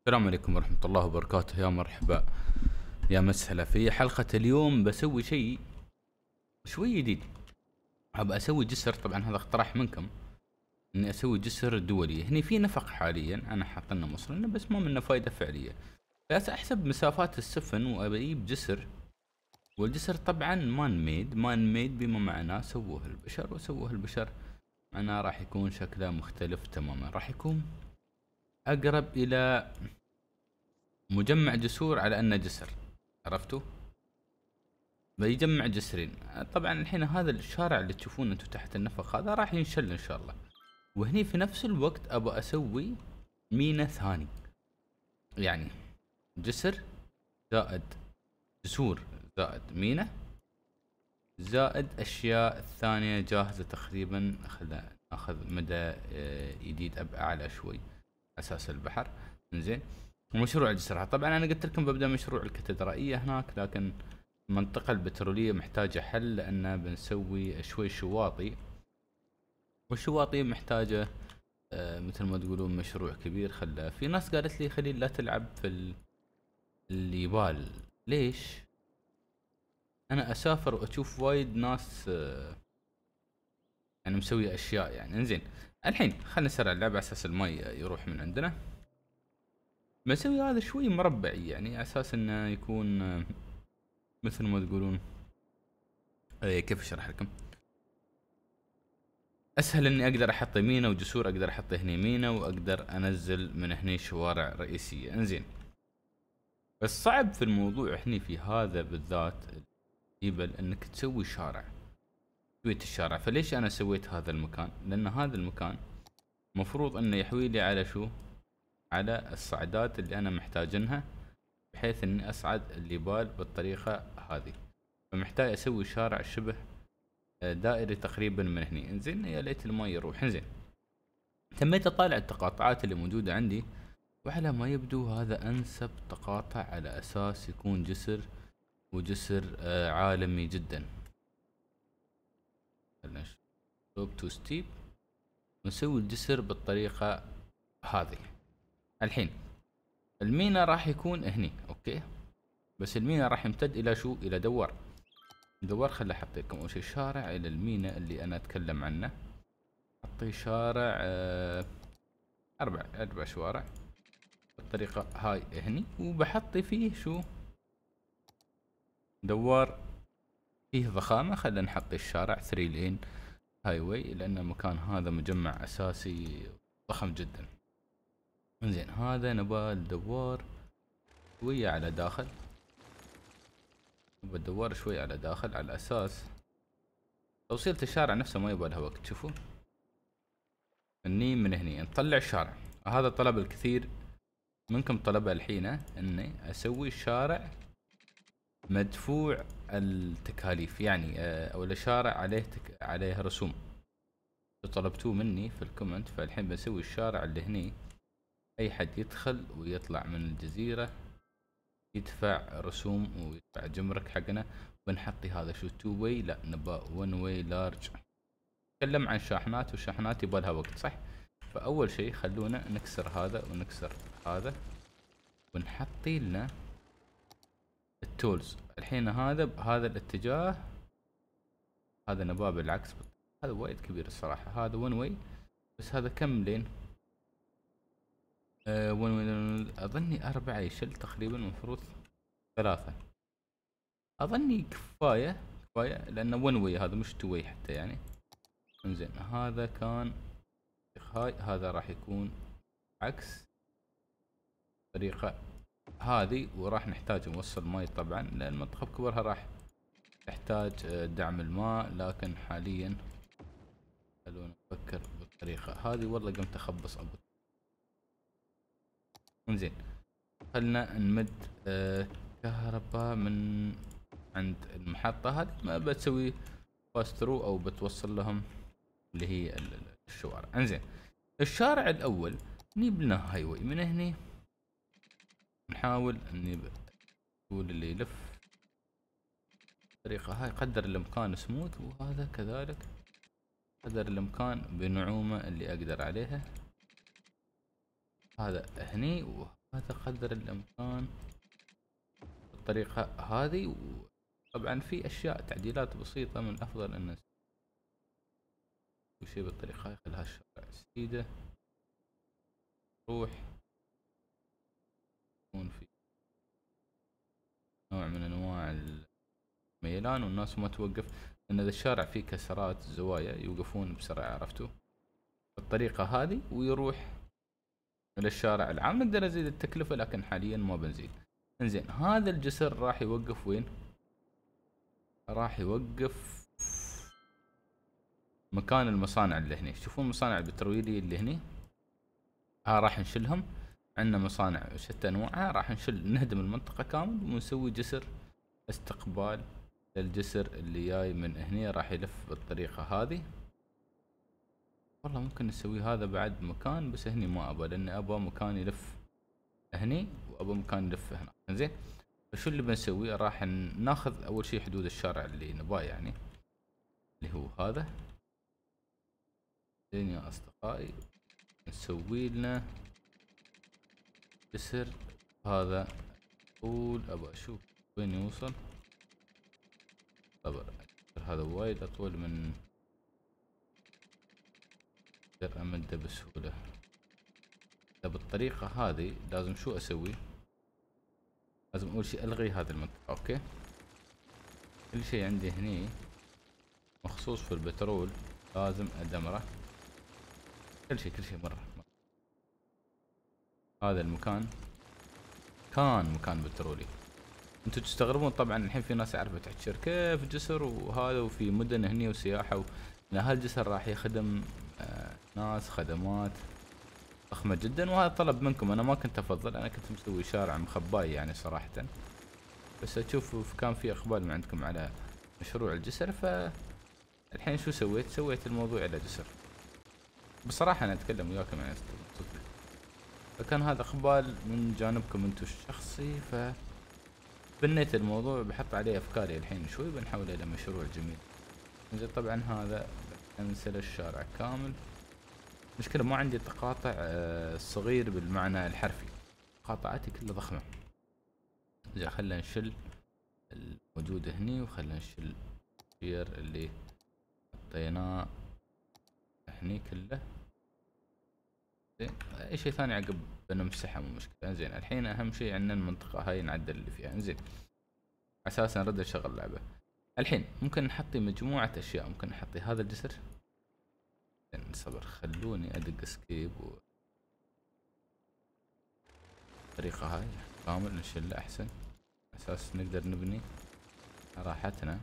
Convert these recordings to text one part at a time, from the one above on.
السلام عليكم ورحمة الله وبركاته. يا مرحبا، يا مسهلا. في حلقة اليوم بسوي شيء شوي جديد. ابى اسوي جسر، طبعا هذا اقتراح منكم اني اسوي جسر دولي. هني في نفق حاليا انا حاط لنا مصر بس ما منه فايدة فعلية. بس احسب مسافات السفن وابى اجيب جسر، والجسر طبعا مان ميد بما معناه سووه البشر وسووه البشر، معناه راح يكون شكله مختلف تماما، راح يكون اقرب الى مجمع جسور على انه جسر. عرفتوا؟ بيجمع جسرين. طبعا الحين هذا الشارع اللي تشوفونه انتم تحت النفق هذا راح ينشل ان شاء الله. وهني في نفس الوقت ابى اسوي مينا ثاني، يعني جسر زائد جسور زائد مينا زائد اشياء ثانية جاهزة تقريبا. خلنا ناخذ مدى جديد اعلى شوي اساس البحر. زين، ومشروع الجسر طبعا انا قلت لكم ببدا مشروع الكاتدرائية هناك، لكن المنطقة البترولية محتاجة حل لأن بنسوي شوي شواطئ، والشواطئ محتاجة مثل ما تقولون مشروع كبير. في ناس قالت لي خليل لا تلعب في اليبال. ليش؟ أنا أسافر وأشوف وايد ناس يعني مسوي أشياء يعني. انزين الحين خلنا نسرع اللعبة على أساس المي يروح من عندنا. بسوي هذا شوي مربعي يعني على أساس إنه يكون مثل ما تقولون كيف أشرح لكم؟ اسهل اني اقدر احط يمينه وجسور، اقدر احط هني يمينه واقدر انزل من هني شوارع رئيسية. انزين، بس صعب في الموضوع هني في هذا بالذات الجبل انك تسوي شارع. سويت الشارع، فليش انا سويت هذا المكان؟ لان هذا المكان مفروض انه يحوي لي على شو؟ على الصعدات اللي انا محتاجنها، بحيث اني اصعد الجبال بالطريقة هذه. فمحتاج اسوي شارع شبه دائري تقريبا من هني. انزين يا ليت الماء يروح. انزين، تميت اطالع التقاطعات اللي موجودة عندي، وعلى ما يبدو هذا انسب تقاطع على اساس يكون جسر، وجسر عالمي جدا. خلنا نشوف تو ستيب ونسوي الجسر بالطريقة هذه. الحين المينا راح يكون هني، اوكي، بس المينا راح يمتد الى شو؟ الى دوار. دوار خلي احط لكم اول شي شارع الى المينا اللي انا اتكلم عنه. اعطيه شارع اربع شوارع بالطريقة هاي هني، وبحط فيه شو؟ دوار فيه ضخامة. خلينا نحط الشارع 3 لين هاي واي، لان المكان هذا مجمع اساسي ضخم جدا. انزين هذا نبال الدوار شوية على داخل، نبى الدوار شوية على داخل على اساس توصيلة الشارع نفسه ما يبغى لها وقت. شوفوا اني من هني نطلع الشارع. هذا طلب الكثير منكم طلبه الحين، اني اسوي شارع مدفوع التكاليف، يعني او الشارع عليه رسوم. طلبتوه مني في الكومنت، فالحين بسوي الشارع اللي هني اي حد يدخل ويطلع من الجزيرة يدفع رسوم ويدفع جمرك حقنا. بنحطي هذا شو 2 واي؟ لا نبى 1 واي لارج. نتكلم عن شاحنات، والشاحنات يبغى لها وقت صح. فاول شيء خلونا نكسر هذا ونكسر هذا ونحطي لنا التولز. الحين هذا بهذا الاتجاه، هذا نباه بالعكس. هذا وايد كبير الصراحة، هذا 1 واي. بس هذا كم لين 1 واي؟ اظني 4 يشل تقريبا، المفروض 3. اظني كفاية لانه 1 واي، هذا مش 2 واي حتى يعني. انزين هذا كان هاي، هذا راح يكون عكس الطريقة هذه. وراح نحتاج نوصل ماي طبعا، لان المنطقة بكبرها راح تحتاج دعم الماء. لكن حاليا خلونا نفكر بالطريقة هذه. والله قمت اخبص ابو. انزين خلنا نمد كهرباء من عند المحطة هذه. ما بتسوي باسترو او بتوصل لهم اللي هي الشوارع. انزين الشارع الاول نجيب لنا هاي واي من هني، نحاول اني نقول اللي يلف الطريقة هاي قدر الامكان سموث، وهذا كذلك قدر الامكان بنعومة اللي اقدر عليها. هذا هني وهذا هذا قدر الامكان بالطريقة هذه. وطبعا في اشياء تعديلات بسيطة من الافضل ان نسوي شيء بالطريقة هاي. خلها الشارع سيدة روح يكون في نوع من انواع الميلان والناس ما توقف، لان اذا الشارع فيه كسرات زوايا يوقفون بسرعة، عرفتوا بالطريقة هذه ويروح الى الشارع العام. نقدر نزيد التكلفة لكن حاليا ما بنزيد. انزين هذا الجسر راح يوقف وين؟ راح يوقف مكان المصانع اللي هني. تشوفون المصانع البترويلية اللي هني، راح نشلهم. عندنا مصانع شتى انواعها، راح نهدم المنطقة كامل ونسوي جسر استقبال للجسر اللي جاي من هني. راح يلف بالطريقة هذه. والله ممكن نسوي هذا بعد مكان، بس هني ما ابى، لاني ابى مكان يلف هني وابى مكان يلف هنا. زين فشو اللي بنسوي؟ راح ناخذ اول شيء حدود الشارع اللي نباه، يعني اللي هو هذا. زين يا اصدقائي نسوي لنا جسر هذا طول. ابى اشوف وين يوصل. طبعا هذا وايد اطول من اقدر امده بسهولة. بالطريقة هذه لازم شو اسوي؟ لازم اول شيء الغي هذه المنطقة. اوكي كل شيء عندي هني مخصوص في البترول لازم ادمره. كل شيء مرة. هذا المكان كان مكان بترولي. انتم تستغربون طبعا الحين في ناس عرفت تحكي كيف جسر وهذا وفي مدن هني وسياحة ان هالجسر راح يخدم ناس خدمات ضخمة جدا. وهذا طلب منكم، انا ما كنت افضل، انا كنت مسوي شارع مخباي يعني صراحة. بس اشوف كان في اقبال من عندكم على مشروع الجسر، فالحين شو سويت الموضوع على جسر. بصراحة انا اتكلم وياكم يعني صدق، فكان هذا اقبال من جانبكم انتم الشخصي، بنيت الموضوع بحط عليه افكاري الحين شوي بنحوله الى مشروع جميل. زين طبعا هذا انسل الشارع كامل. مشكلة ما عندي تقاطع صغير بالمعنى الحرفي، قاطعاتي كلها ضخمة. زين خلنا نشل الموجود هني وخلنا نشل الشير اللي حطيناه هني كله. زين اي شيء ثاني عقب بنمسحه مو مشكلة. زين الحين اهم شيء عندنا المنطقة هاي نعدل اللي فيها. زين اساسا نرد نشغل اللعبة. الحين ممكن نحطي مجموعة اشياء. ممكن نحطي هذا الجسر. صبر خلوني ادق اسكيب الطريقة هاي كامل نشيله احسن اساس نقدر نبني راحتنا.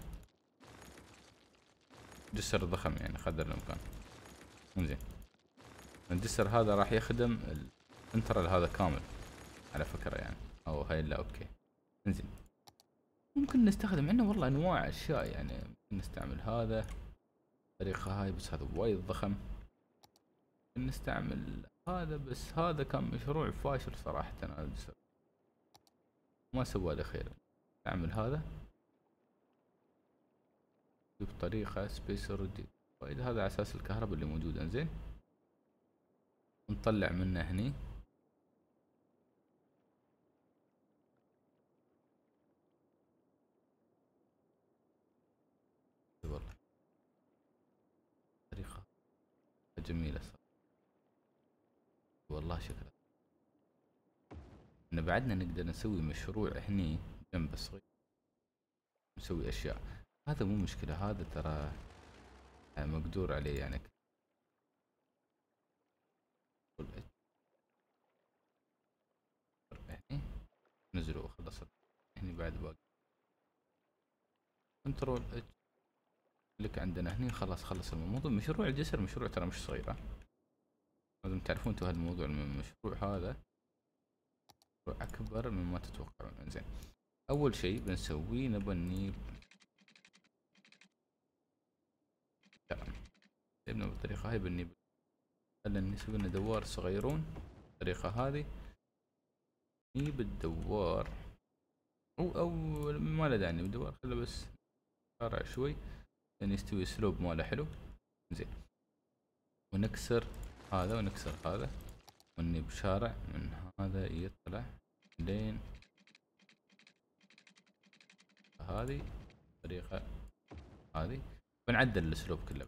جسر ضخم يعني قدر الامكان. انزين الجسر هذا راح يخدم الانترال هذا كامل على فكرة يعني، او هاي لا اوكي. انزين ممكن نستخدم عندنا والله انواع اشياء، يعني ممكن نستعمل هذا الطريقة هاي بس هذا وايد ضخم. ممكن نستعمل هذا بس هذا كان مشروع فاشل صراحة. هذا الجسر ما سوى له خير. نستعمل هذا بطريقة سبيسر دي وايد. هذا على اساس الكهرباء اللي موجودة. انزين نطلع منه هني والله طريقة جميلة صراحة. والله شكرا ان بعدنا نقدر نسوي مشروع هني جنب صغير نسوي اشياء. هذا مو مشكلة، هذا ترى مقدور عليه يعني. هني نزلوا خلص هني بعد باقي كنترول اتش لك عندنا هني. خلص الموضوع. مشروع الجسر مشروع ترى مش صغير، لازم تعرفون انتوا هالموضوع. المشروع هذا مشروع اكبر مما تتوقعون. انزين اول شيء بنسويه نبني نبني بالطريقة هاي. خلنا نسوي لنا دوار صغيرون بالطريقة هذه. نجيب الدوار او ما له داعي الدوار، خله بس شارع شوي لان يستوي سلوب ماله حلو. زين ونكسر هذا ونكسر هذا ونبي بشارع من هذا يطلع طلع لين هذه الطريقة هذه، بنعدل الاسلوب كله.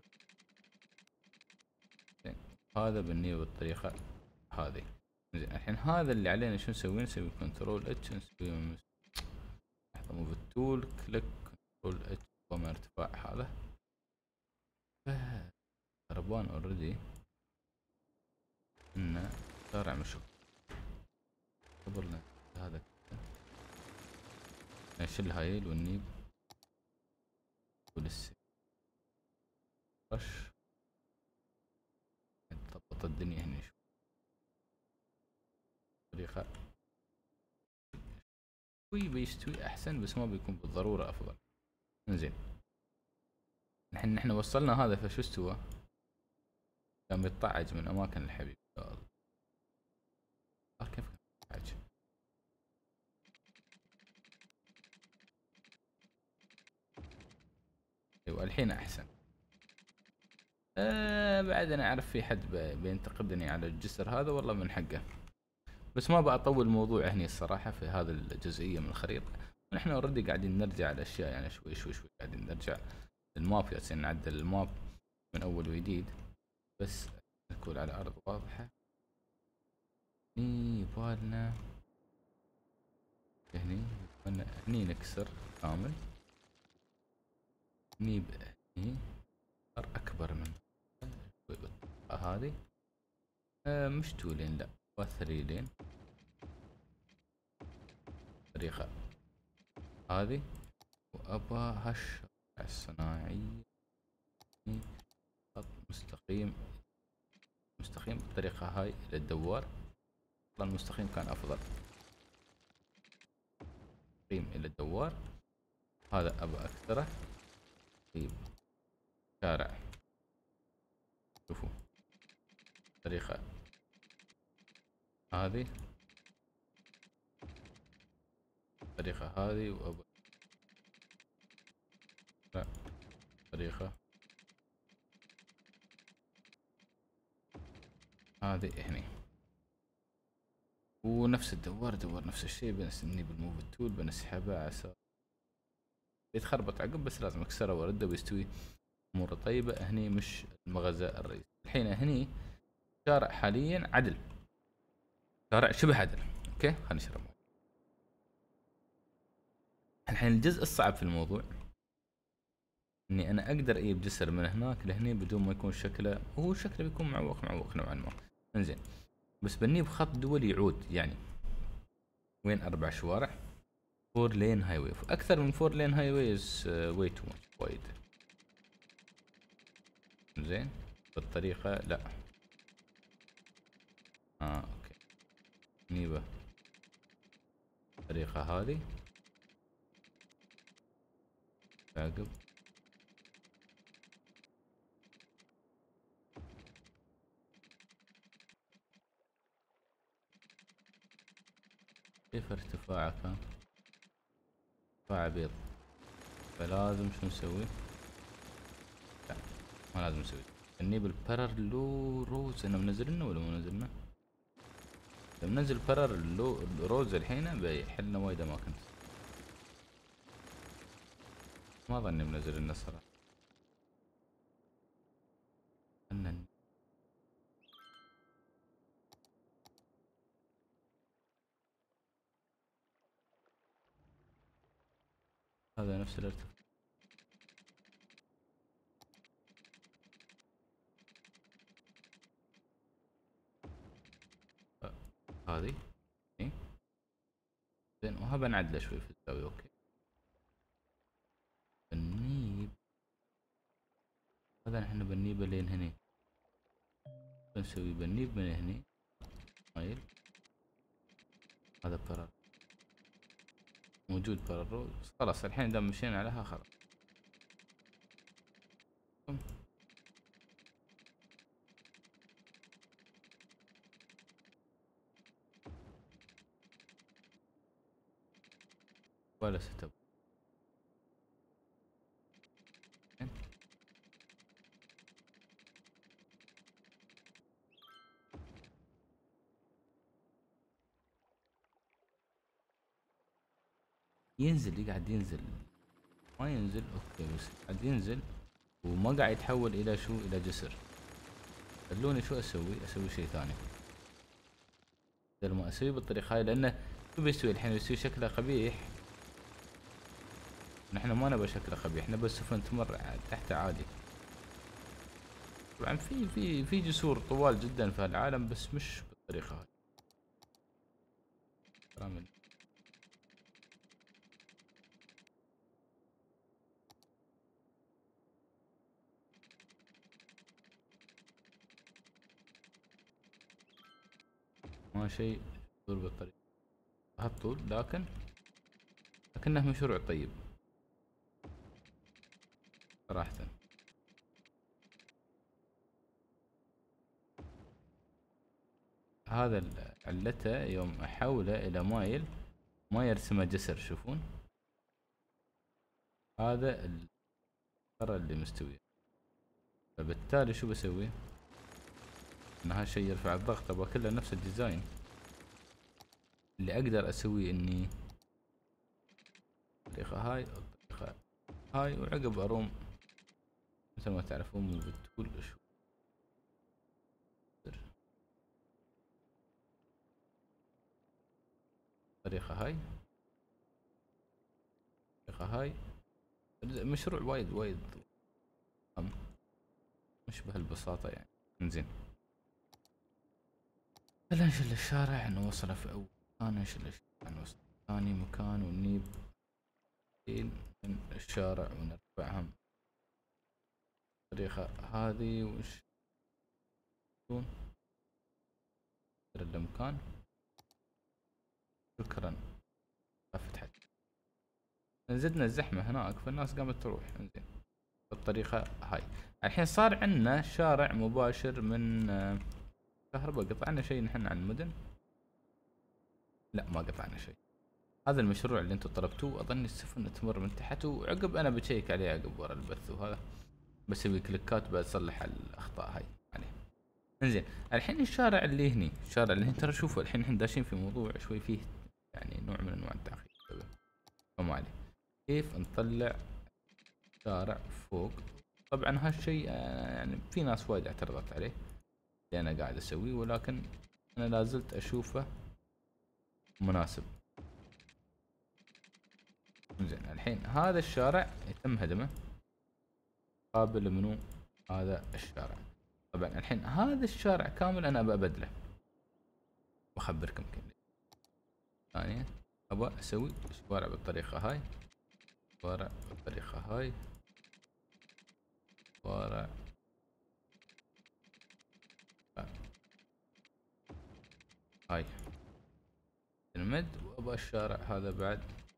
زين هذا بنيه بالطريقة هذه. زين الحين هذا اللي علينا شو نسوي؟ نسوي كنترول اتش، نسوي لحظة موف التول، كليك كنترول اتش وما ارتفاع هذا. خربان اوريدي انه شارع مشوك. قبل هذا نشيل هايل والنيب والسي رش، نضبط الدنيا هنا شوي طريقة شوي بيستوي احسن، بس ما بيكون بالضرورة افضل. انزين الحين نحن وصلنا هذا، فشو استوى؟ كان بيطعج من اماكن الحبيب. كيف كان بيطعج؟ ايوه الحين احسن. بعد انا اعرف في حد بينتقدني على الجسر هذا، والله من حقه، بس ما بطول الموضوع هني الصراحة في هذا الجزئية من الخريطة. نحن اوريدي قاعدين نرجع الاشياء يعني شوي شوي شوي، قاعدين نرجع الماب، جالسين نعدل الماب من اول وجديد، بس نكون على ارض واضحة. هني يبالنا هني نكسر كامل، هني هني صار اكبر من شوي بالطريقة هذه. مش 2 لين، لا 3 لين الطريقة هذه. وابى هالشارع الصناعي خط مستقيم مستقيم بالطريقة هاي للدوار. والله المستقيم كان افضل، مستقيم الى الدوار. هذا ابى اكثره. طيب شارع شوفوا الطريقة هذه، الطريقة هذه، وابى الطريقة هذه هني، ونفس الدوار دوار نفس الشيء، بنسني بالموف التول بنسحبه على اساس يتخربط عقب، بس لازم اكسره وارده ويستوي اموره طيبة. هني مش المغزى الرئيسي. الحين هني شارع حاليا عدل، شارع شبه عدل. اوكي خلينا نشرب. الحين الجزء الصعب في الموضوع اني انا اقدر اجيب جسر من هناك لهني بدون ما يكون شكله، هو شكله بيكون معوق نوعا ما. انزين بس بنيه بخط دولي يعود، يعني وين 4 شوارع 4 لين هاي واي. اكثر من 4 لين هاي واي واي تو ماتش، وايد. زين بالطريقة لا. اوكي نيبه الطريقة هذه عقب. كيف ارتفاعه كان؟ ارتفاعه بيض، فلازم شو نسوي؟ لا ما لازم نسوي. نجيب البرر لو روز. انا منزلنا ولا ما منزلنا؟ لو منزل برر لو روز الحين بيحلنا وايد اماكن. ما ظني منزل لنا صراحة. هذا نفس الارتفاع. هذه إيه؟ زين وهبا نعدله شوي في الزاوية. اوكي بنيب هذا احنا بنيبه لين هني، بنسوي بنيب من هني مايل. هذا برر موجود برر، خلاص الحين دام مشينا عليها خلاص. ولا ستب. ينزل يقعد ينزل ما ينزل. اوكي بس قاعد ينزل وما قاعد يتحول الى شو، الى جسر. خلوني شو اسوي شيء ثاني. بدل ما اسوي بالطريقة هاي، لانه شو بيسوي الحين؟ بيسوي شكله قبيح. نحن ما نبغى شكله قبيح، نبغى السفن تمر تحت عادي. طبعا في جسور طوال جدا في العالم بس مش بالطريقة هاي. ما شيء يصير بالطريقة بهالطول، لكنه مشروع طيب صراحة. هذا علته يوم احوله الى مايل ما يرسمه جسر. شوفون هذا الخرى اللي مستوي، فبالتالي شو بسوي؟ ان هالشي يرفع الضغط. ابغى كله نفس الديزاين. اللي اقدر اسويه اني الطريقة هاي الطريقة هاي، وعقب اروم مثل ما تعرفون بالتول شو الطريقة هاي. الطريقة هاي مشروع وايد مش بهالبساطة يعني. انزين خلينا نشيل الشارع نوصله في اول مكان، نشيل الشارع نوصله في ثاني مكان، ونجيب من الشارع ونرفعهم بالطريقة هذه. وش يكون الامكان؟ شكرا فتحت. زدنا الزحمة هناك فالناس قامت تروح. انزين بالطريقة هاي الحين صار عندنا شارع مباشر من كهرباء. قطعنا شيء نحن عن المدن؟ لا ما قطعنا شيء. هذا المشروع اللي انتم طلبتوه اظني السفن تمر من تحت، وعقب انا بشيك عليه عقب ورا البث، وهذا بسوي كليكات بصلح الاخطاء هاي عليه. انزين الحين الشارع اللي هني، الشارع اللي هني ترى شوفوا الحين احنا داشين في موضوع شوي فيه يعني نوع من انواع التعقيد. فما عليه. كيف نطلع شارع فوق؟ طبعا هالشيء يعني في ناس وايد اعترضت عليه اللي انا قاعد اسويه، ولكن انا لازلت اشوفه مناسب. زين الحين هذا الشارع يتم هدمه قابل منو هذا الشارع. طبعا الحين هذا الشارع كامل انا ابى ابدله، واخبركم كيف. ثانية ابى اسوي شوارع بالطريقة هاي، شوارع بالطريقة هاي، شوارع هاي المد، وابى الشارع هذا بعد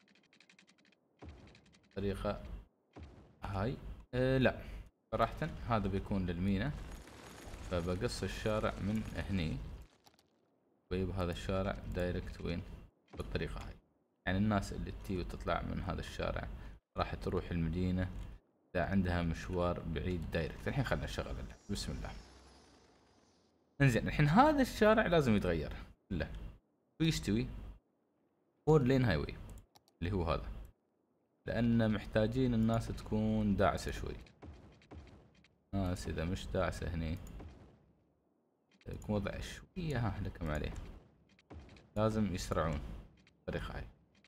طريقة هاي. لا صراحة هذا بيكون للمينا، فبقص الشارع من هني ويجيب هذا الشارع دايركت وين بالطريقة هاي. يعني الناس اللي تي وتطلع من هذا الشارع راح تروح المدينة اذا عندها مشوار بعيد دايركت. الحين خلنا نشغل بسم الله. انزين الحين هذا الشارع لازم يتغير كله ويستوي 4 لين هاي واي اللي هو هذا، لان محتاجين الناس تكون داعسة شوي. ناس اذا مش داعسة هني يكون وضع شوية لكم عليه، لازم يسرعون الطريقة هاي.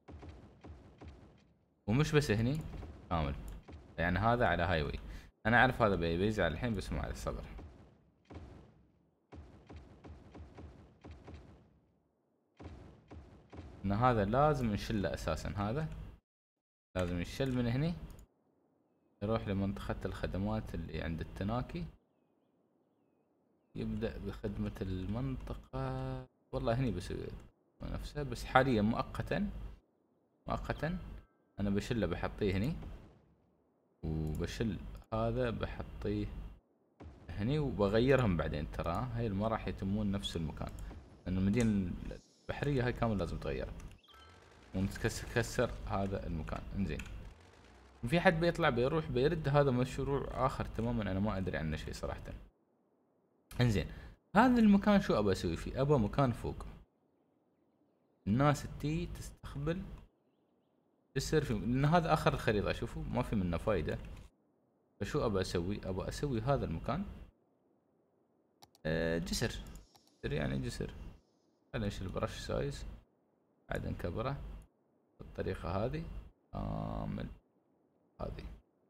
ومش بس هني كامل، يعني هذا على هاي واي. انا اعرف هذا بيزعل الحين بس مع الصبر. ان هذا لازم نشله اساسا، هذا لازم يشل من هني يروح لمنطقة الخدمات اللي عند التناكي، يبدأ بخدمة المنطقة. والله هني بسوي نفسه بس حاليا مؤقتا انا بشله بحطيه هني، وبشل هذا بحطيه هني، وبغيرهم بعدين. ترى هاي ما راح يتمون نفس المكان لان المدينة البحرية هاي كامل لازم تغير ونتكسر هذا المكان. انزين في حد بيطلع بيروح بيرد، هذا مشروع اخر تماما انا ما ادري عنه شيء صراحة. انزين هذا المكان شو ابى اسوي فيه؟ ابى مكان فوق الناس تي تستقبل جسر لان هذا اخر الخريطة، شوفوا ما في منه فايدة. فشو ابى اسوي؟ ابى اسوي هذا المكان جسر. يعني جسر. خلينا نشيل برش سايز بعد نكبره بالطريقة هذه كامل. هذه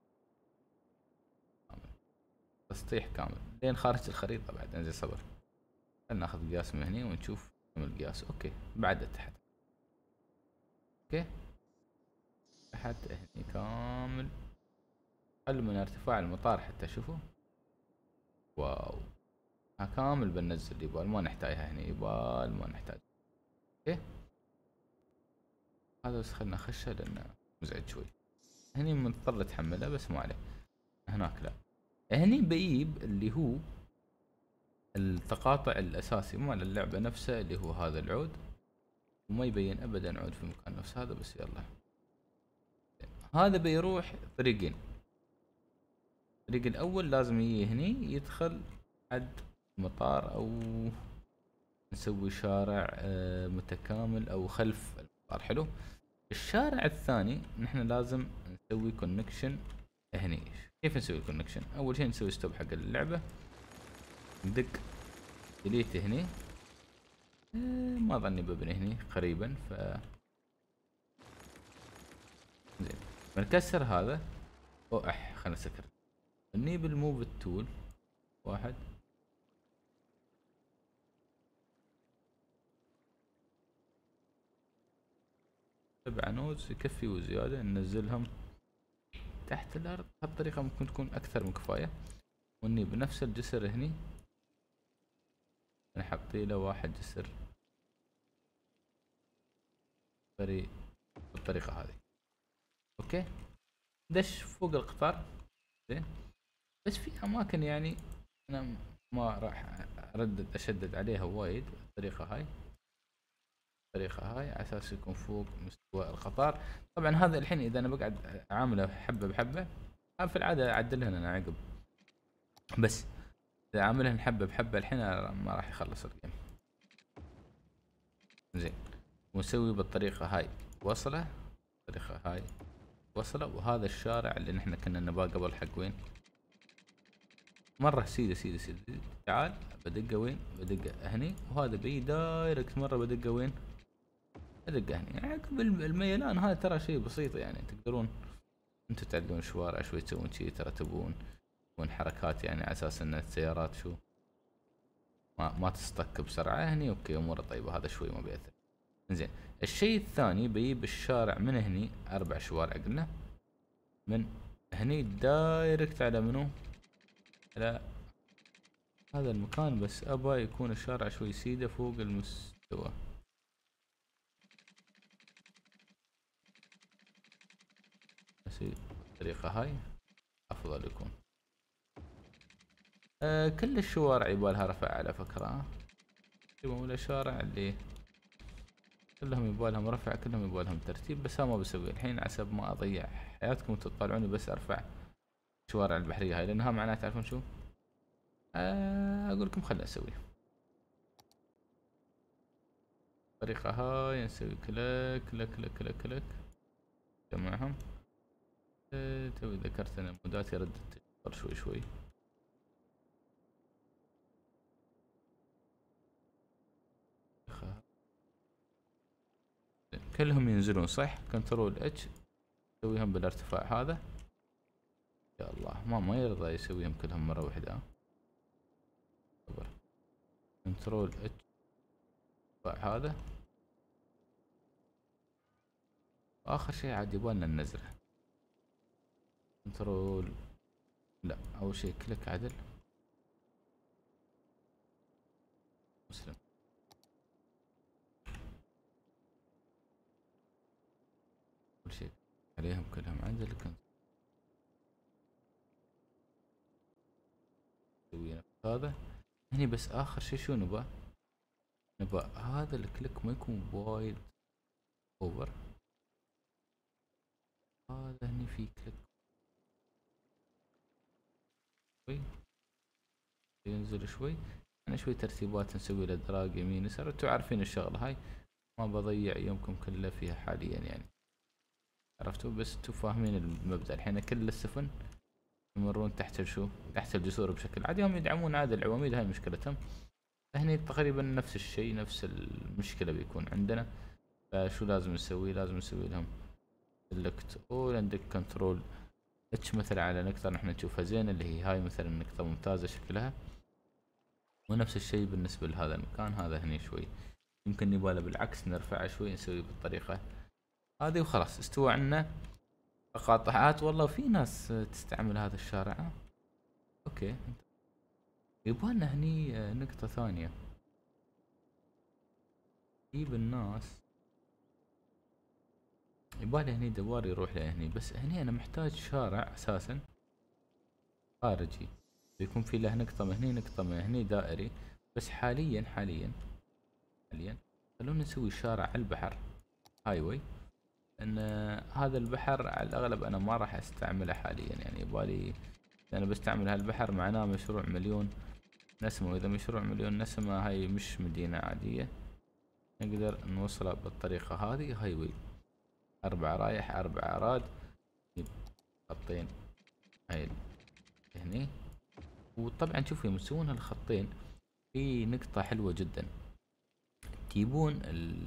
كامل تسطيح كامل لين خارج الخريطة بعد. انزين صبر، خلينا ناخذ قياس من هني ونشوف كم القياس. اوكي بعد تحت. اوكي تحت هني كامل. خلوا من ارتفاع المطار حتى شوفوا. واو كامل بنزل. يبال ما نحتاجها هني، يبال ما نحتاج. اوكي هذا بس خلنا نخشه لانه مزعج شوي. هني مضطر اتحمله بس ما عليه. هناك لا. هني بيجيب اللي هو التقاطع الاساسي مال اللعبة نفسه اللي هو هذا العود، وما يبين ابدا عود في مكان نفس هذا. بس يلا هذا بيروح طريقين. الطريق الاول لازم يجي هني يدخل حد مطار، او نسوي شارع متكامل او خلف المطار. حلو. الشارع الثاني نحن لازم نسوي كونكشن هني. كيف نسوي كونكشن؟ اول شيء نسوي ستوب حق اللعبة، ندق ديليت هني. ما ظني ببني هني قريبا. ف زين بنكسر هذا. خلنا نسكر. بني بالموف التول واحد. سبع نودز يكفي وزيادة ننزلهم تحت الارض. بهالطريقة ممكن تكون اكثر من كفاية. وني بنفس الجسر هني نحطي له واحد جسر بري بالطريقة هذه. اوكي دش فوق القطار. زين بس في اماكن يعني انا ما راح اشدد عليها وايد. الطريقة هاي، الطريقة هاي على اساس يكون فوق مستوى القطار. طبعا هذا الحين اذا انا بقعد اعامله حبة بحبة، في العادة اعدلها انا عقب، بس اذا اعاملها حبة بحبة الحين ما راح يخلص الجيم. زين ونسوي بالطريقة هاي وصلة، الطريقة هاي وصلة. وهذا الشارع اللي نحن كنا نباه قبل حق وين؟ مرة سيدة سيدة سيدة. تعال بدقه وين؟ بدقه هني. وهذا بي دايركت مرة بدقه وين؟ بدقه هني. عقب الميلان هذا ترى شيء بسيط يعني. تقدرون انتم تعدلون شوارع شوي، تسوون شي ترتبون حركات يعني على اساس ان السيارات شو ما تستك بسرعة هني. اوكي اموره طيبة. هذا شوي ما بيأثر. زين الشيء الثاني بيجيب الشارع من هني 4 شوارع قلنا. من هني دايركت على منو؟ على هذا المكان. بس ابى يكون الشارع شوي سيدة فوق المستوى. بس بالطريقة هاي افضل يكون. كل الشوارع يبالها رفع على فكرة. ولا شارع اللي كلهم يبالهم رفع، كلهم يبالهم ترتيب. بس ما بسوي الحين عسب ما اضيع حياتكم وتطلعوني بس ارفع الشوارع البحرية هاي، لانها معناته تعرفون شو؟ اقول لكم خلنا اسوي الطريقة هاي. نسوي كلك كلك كلك كلك كلك جمعهم. توي ذكرت ان موداتي ردت تشتغل شوي شوي. كلهم ينزلون صح. كنترول اتش يسويهم بالارتفاع هذا. يا الله ما يرضى يسويهم كلهم مرة واحدة. صبر. كنترول اتش الارتفاع هذا. اخر شيء عاد يبغالنا ننزله. كنترول لا اول شيء كليك عدل مسلم. اول شيء عليهم كلهم عدل. نسوي نفس هذا هني. بس اخر شيء شو نبغى؟ نبغى هذا الكليك ما يكون وايد اوفر. هذا هني في كليك شوي ينزل شوي. انا شوي ترتيبات نسوي له دراج يمين يسار. انتوا عارفين الشغله هاي، ما بضيع يومكم كله فيها حاليا يعني. عرفتوا؟ بس انتوا فاهمين المبدأ. الحين كل السفن يمرون تحت شو؟ تحت الجسور بشكل عادي. هم يدعمون عاد العواميد، هاي مشكلتهم. هني تقريبا نفس الشيء، نفس المشكلة بيكون عندنا. فشو لازم نسوي؟ لازم نسوي لهم سلكت اول، عندك كنترول اتش مثلا على نقطة نحن نشوفها زين، اللي هي هاي مثلا نقطة ممتازة شكلها. ونفس الشيء بالنسبة لهذا المكان، هذا هني شوي يمكن يباله بالعكس نرفعه شوي، نسوي بالطريقة هذه وخلاص. استوى عنا تقاطعات. والله في ناس تستعمل هذا الشارع. اوكي، يبغالنا هني نقطة ثانية، يجيب الناس يبالي هني دوار يروح لهني. بس هني انا محتاج شارع اساسا خارجي بيكون في له نقطة من هني نقطة من هني دائري. بس حاليا خلونا نسوي شارع على البحر، هاي واي. ان هذا البحر على الاغلب انا ما راح استعمله حاليا، يعني يبالي انا بستعمل هالبحر معناه مشروع مليون نسمة. واذا مشروع مليون نسمة هاي مش مدينة عادية، نقدر نوصله بالطريقة هذه. هاي واي 4 رايح 4 راد، خطين هاي هني. وطبعا شوفوا يوم تسوون هالخطين في نقطة حلوة جدا، تجيبون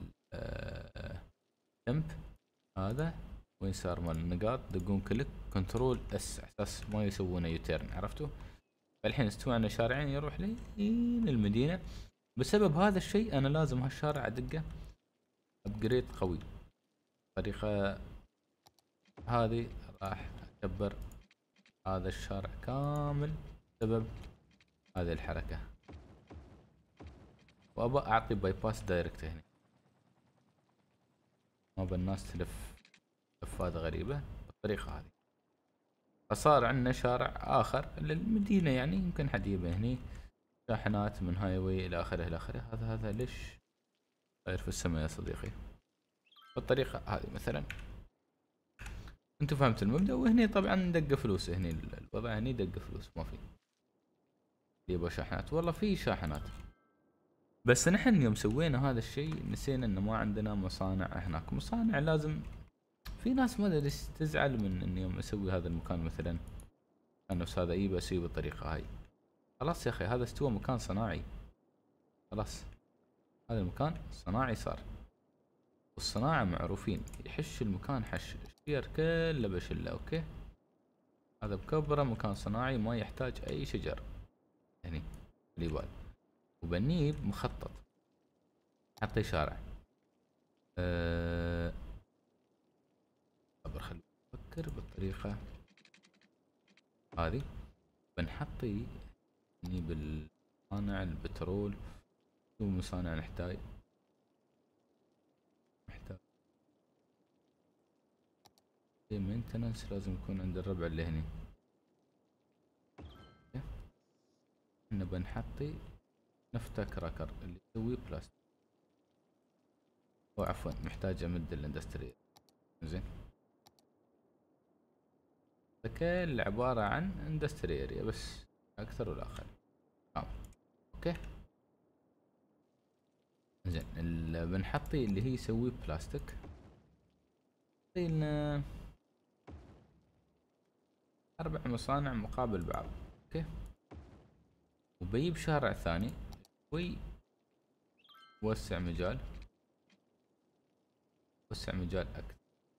التمب هذا وين صار مال النقاط، تدقون كليك كنترول اس على اساس ما يسوونه يوتيرن، عرفتوا؟ فالحين استوى عندنا شارعين يروح لي المدينة. بسبب هذا الشيء انا لازم هالشارع ادقه ابجريد قوي. الطريقة هذه راح اكبر هذا الشارع كامل بسبب هذه الحركة، وابى اعطي باي باس دايركت هنا، ما بالناس تلف لفات غريبة بالطريقة هذه. فصار عندنا شارع اخر للمدينة، يعني يمكن حد يبه هني شاحنات من هاي واي الى اخره الى اخره. هذا ليش طاير في السماء يا صديقي؟ بالطريقة هذه مثلا. انتوا فهمت المبدأ. وهني طبعا دق فلوس، هني الوضع هني دق فلوس، ما في يبغى شاحنات. والله في شاحنات، بس نحن يوم سوينا هذا الشيء نسينا انه ما عندنا مصانع هناك. مصانع لازم، في ناس ما ادري تزعل من اني يوم اسوي هذا المكان مثلا نفس هذا اي بسوي بالطريقة هاي. خلاص يا اخي هذا استوى مكان صناعي، خلاص هذا المكان صناعي صار. والصناعة معروفين يحش المكان حش، الشجر كله بشله. اوكي، هذا بكبره مكان صناعي ما يحتاج اي شجر هني اللي بال. وبنيه مخطط، حطي شارع. صبر خليني افكر بالطريقة هذه. بنحطي هني بالمصانع البترول. شو مصانع نحتاج مينتنس، لازم يكون عند الربع اللي هني. احنا بنحطي نفتا كراكر اللي يسوي بلاستيك. او عفوا محتاج امد الاندستري. زين، كل عبارة عن اندستري اريا بس، اكثر ولا اقل. اوكي زين. اللي بنحطي اللي هي يسوي بلاستيك، لنا 4 مصانع مقابل بعض. اوكي، وبيجيب شارع ثاني وسع مجال، وسع مجال اكثر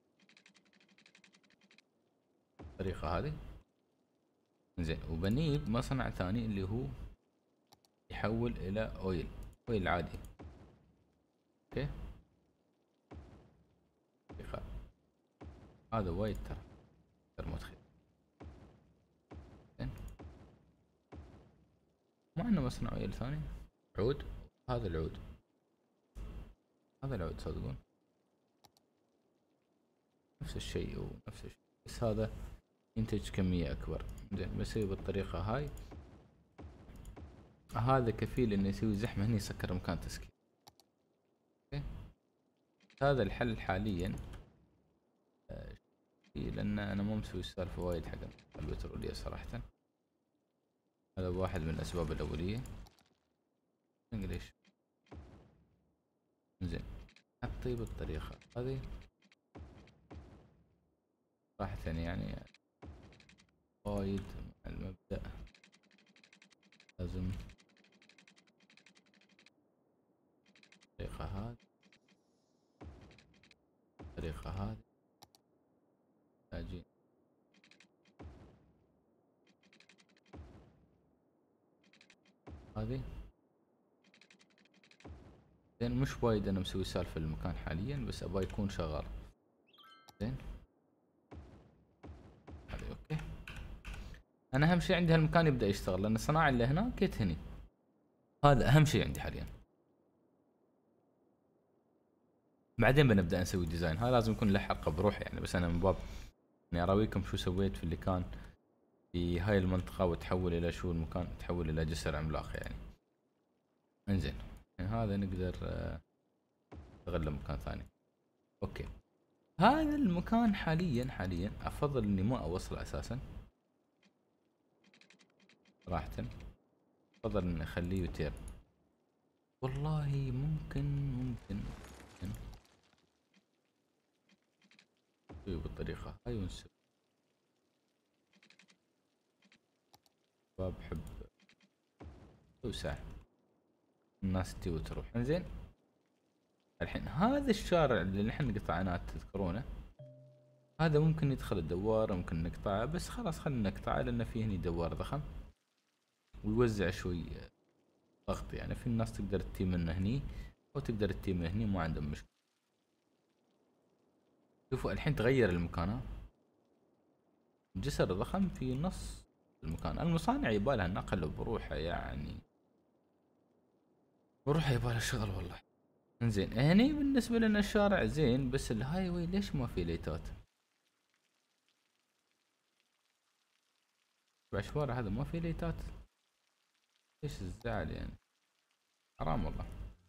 بالطريقة هذه. زين، وبنيب مصنع ثاني اللي هو يحول الى اويل عادي. اوكي، هذا وايد ترى متخيل. زين، ما عندنا مصنع اويل ثاني. عود، هذا العود، هذا العود صدقون نفس الشيء ونفس الشيء، بس هذا ينتج كمية اكبر. زين، بسوي بالطريقة هاي. هذا كفيل انه يسوي زحمة هني، يسكر مكان تسكير. اوكي، هذا الحل حاليا لان انا مو مسوي السالفة وايد حق البترولية صراحة. هذا واحد من الاسباب الاولية. انجليش. زين، حطي بالطريقة هذه. صراحة يعني وايد مع المبدأ لازم الطريقة هذه الطريقة هذه محتاجين هذه زين. مش وايد انا مسوي سالفة المكان حاليا بس ابغى يكون شغال زين. هذه اوكي. انا اهم شيء عندي هالمكان يبدأ يشتغل لان الصناعة اللي هناك كانت هني. هذا اهم شيء عندي حاليا. بعدين بنبدأ نسوي ديزاين. هذا لازم يكون له حلقة بروحه يعني، بس انا من باب اني اراويكم شو سويت في اللي كان في هاي المنطقة وتحول الى شو المكان، تحول الى جسر عملاق يعني. انزين يعني هذا نقدر نستغله مكان ثاني. اوكي هذا المكان حاليا افضل اني ما اوصل اساسا صراحة. افضل اني اخليه يطير. والله ممكن نسوي بالطريقة هاي ونسوي باب حب توسع الناس تجي وتروح. انزين الحين هذا الشارع اللي نحن قطعناه تذكرونه، هذا ممكن يدخل الدوار، ممكن نقطعه بس خلاص خلينا نقطعه لان فيه هني دوار ضخم ويوزع شوي ضغط يعني. في الناس تقدر تتي منه هني او تقدر تتي من هني، ما عندهم مشكلة. شوفوا الحين تغير المكان، جسر ضخم في نص المكان. المصانع يبالها نقل بروحه يعني، بروحه يبالها شغل والله. انزين هني بالنسبة لنا الشارع زين بس الهاي واي ليش ما في ليتات؟ الشوارع هذا ما في ليتات، ايش الزعل يعني، حرام والله،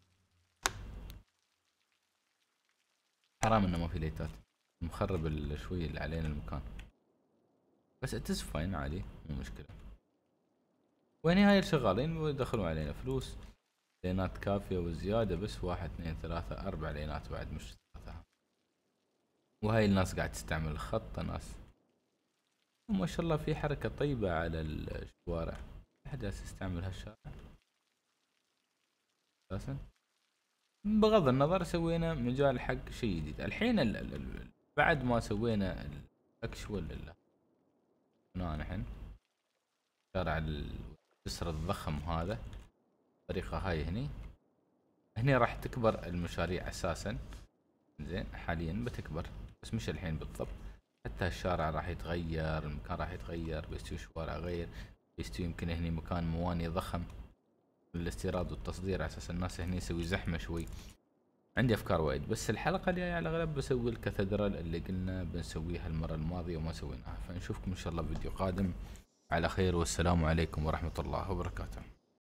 حرام انه ما في ليتات، مخرب شوي اللي علينا المكان. بس اتس فاين عادي مو مشكلة. وين هاي شغالين ويدخلون علينا فلوس، لينات كافية وزيادة، بس 1 2 3 4 لينات بعد مش 3. وهاي الناس قاعد تستعمل الخط ناس، وما شاء الله في حركة طيبة على الشوارع. أحد يستعمل هالشارع أساسا. بغض النظر سوينا مجال حق شيء جديد الحين. بعد ما سوينا الاكشوال هنا الحين شارع الجسر الضخم هذا الطريقة هاي هني راح تكبر المشاريع اساسا. زين حاليا بتكبر بس مش الحين بالضبط. حتى الشارع راح يتغير، المكان راح يتغير، بيستوي شوارع غير، بيستوي يمكن هني مكان مواني ضخم للاستيراد والتصدير على اساس الناس هني يسوي زحمة شوي. عندي افكار وايد بس الحلقة الجاية على الاغلب بسوي الكاتدرال اللي قلنا بنسويها المرة الماضية وما سويناها. فنشوفكم ان شاء الله فيديو قادم على خير، والسلام عليكم ورحمة الله وبركاته.